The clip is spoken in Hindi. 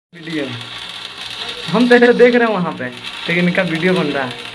वीडियो हम तो ऐसे देख रहे हैं वहाँ पे, लेकिन इनका वीडियो बन रहा है।